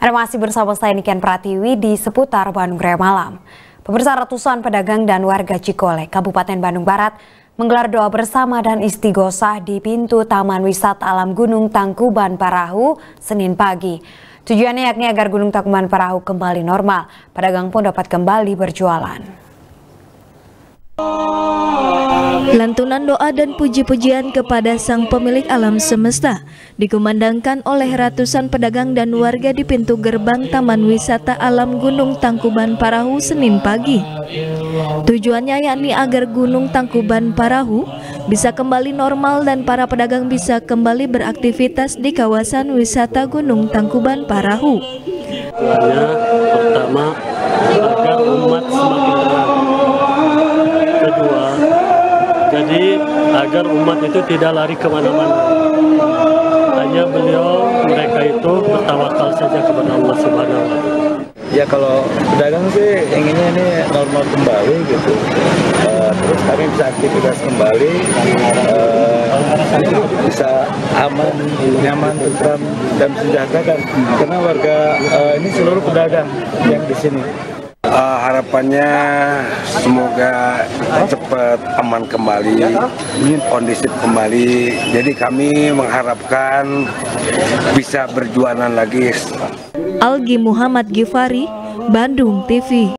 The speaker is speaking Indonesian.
Anda masih bersama saya Niken Pratiwi di seputar Bandung Raya Malam. Pemirsa, ratusan pedagang dan warga Cikole, Kabupaten Bandung Barat menggelar doa bersama dan istighosah di pintu Taman Wisata Alam Gunung Tangkuban Parahu Senin pagi. Tujuannya yakni agar Gunung Tangkuban Parahu kembali normal. Pedagang pun dapat kembali berjualan. Lantunan doa dan puji-pujian kepada Sang Pemilik Alam Semesta dikumandangkan oleh ratusan pedagang dan warga di pintu gerbang Taman Wisata Alam Gunung Tangkuban Parahu Senin pagi. Tujuannya yakni agar Gunung Tangkuban Parahu bisa kembali normal dan para pedagang bisa kembali beraktivitas di kawasan wisata Gunung Tangkuban Parahu. Pertama, agar umat semakin tenang. Kedua, jadi agar umat itu tidak lari kemana-mana. Hanya mereka itu bertawakal saja kepada Allah Subhanahu wa Ta'ala. Ya kalau pedagang sih inginnya ini normal kembali gitu. Terus kami bisa aktivitas kembali, bisa aman, nyaman, tentram dan sejahtera kan. Karena warga ini seluruh pedagang yang di sini. Harapannya semoga cepat aman kembali, kondusif kembali. Jadi kami mengharapkan bisa berjualan lagi. Algi Muhammad Gifari, Bandung TV.